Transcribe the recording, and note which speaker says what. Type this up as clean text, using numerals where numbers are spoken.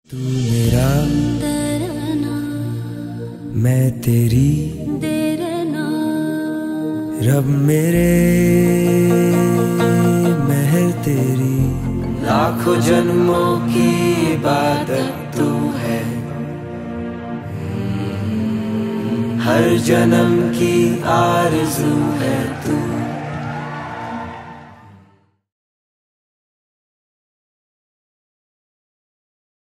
Speaker 1: तू मेरा मैं तेरी रब मेरे महर तेरी लाखों जन्मों की इबादत तू है। हर जन्म की आरज़ू है